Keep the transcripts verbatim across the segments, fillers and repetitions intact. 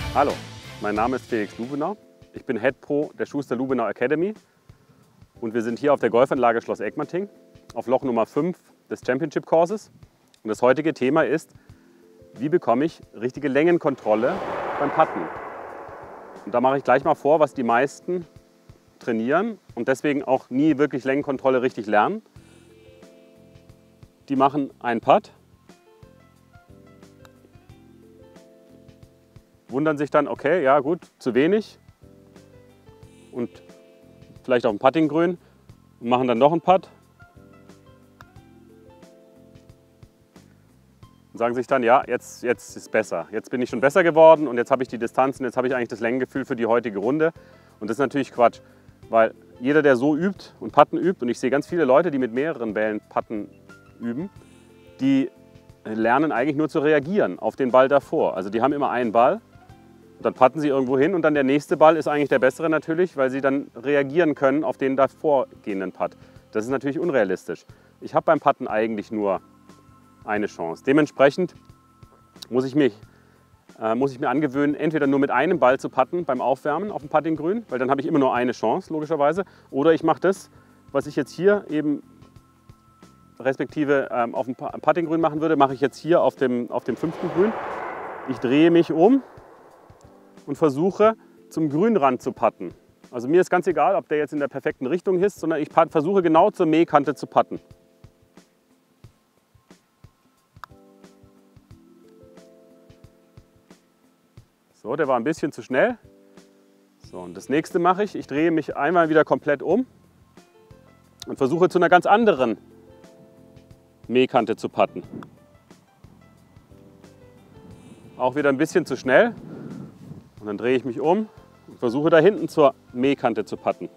Hallo, mein Name ist Felix Lubenau. Ich bin Head Pro der Schuster Lubenau Academy und wir sind hier auf der Golfanlage Schloss Egmanting auf Loch Nummer fünf des Championship Courses. Und das heutige Thema ist, wie bekomme ich richtige Längenkontrolle beim Putten? Und da mache ich gleich mal vor, was die meisten trainieren und deswegen auch nie wirklich Längenkontrolle richtig lernen. Die machen einen Putt, wundern sich dann, okay, ja gut, zu wenig und vielleicht auf dem Puttinggrün und machen dann noch einen Putt und sagen sich dann, ja, jetzt, jetzt ist besser. Jetzt bin ich schon besser geworden und jetzt habe ich die Distanzen, jetzt habe ich eigentlich das Längengefühl für die heutige Runde. Und das ist natürlich Quatsch, weil jeder, der so übt und Putten übt, und ich sehe ganz viele Leute, die mit mehreren Bällen Putten üben, die lernen eigentlich nur zu reagieren auf den Ball davor. Also die haben immer einen Ball, und dann putten sie irgendwo hin und dann der nächste Ball ist eigentlich der bessere natürlich, weil sie dann reagieren können auf den davorgehenden Putt. Das ist natürlich unrealistisch. Ich habe beim Putten eigentlich nur eine Chance. Dementsprechend muss ich, mich, äh, muss ich mir angewöhnen, entweder nur mit einem Ball zu putten beim Aufwärmen auf dem Puttinggrün, weil dann habe ich immer nur eine Chance, logischerweise. Oder ich mache das, was ich jetzt hier eben respektive ähm, auf dem Puttinggrün machen würde, mache ich jetzt hier auf dem, auf dem fünften Grün. Ich drehe mich um und versuche zum Grünrand zu putten. Also mir ist ganz egal, ob der jetzt in der perfekten Richtung ist, sondern ich versuche genau zur Mähkante zu putten. So, der war ein bisschen zu schnell. So, und das nächste mache ich, ich drehe mich einmal wieder komplett um und versuche zu einer ganz anderen Mähkante zu putten. Auch wieder ein bisschen zu schnell. Und dann drehe ich mich um und versuche da hinten zur Mähkante zu putten.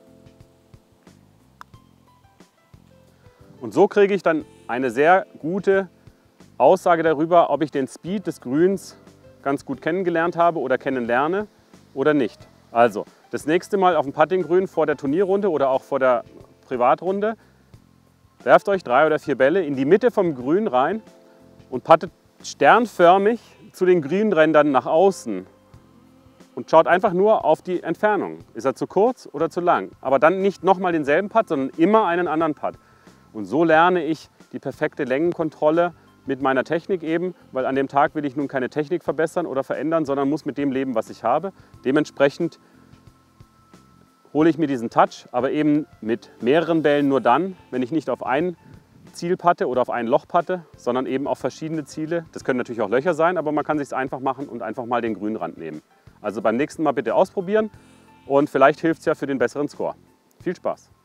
Und so kriege ich dann eine sehr gute Aussage darüber, ob ich den Speed des Grüns ganz gut kennengelernt habe oder kennenlerne oder nicht. Also das nächste Mal auf dem Puttinggrün vor der Turnierrunde oder auch vor der Privatrunde, werft euch drei oder vier Bälle in die Mitte vom Grün rein und puttet sternförmig zu den Grünrändern nach außen. Und schaut einfach nur auf die Entfernung. Ist er zu kurz oder zu lang? Aber dann nicht nochmal denselben Putt, sondern immer einen anderen Putt. Und so lerne ich die perfekte Längenkontrolle mit meiner Technik eben, weil an dem Tag will ich nun keine Technik verbessern oder verändern, sondern muss mit dem leben, was ich habe. Dementsprechend hole ich mir diesen Touch, aber eben mit mehreren Bällen nur dann, wenn ich nicht auf ein Ziel putte oder auf ein Loch putte, sondern eben auf verschiedene Ziele. Das können natürlich auch Löcher sein, aber man kann es sich einfach machen und einfach mal den Grünrand nehmen. Also beim nächsten Mal bitte ausprobieren und vielleicht hilft es ja für den besseren Score. Viel Spaß!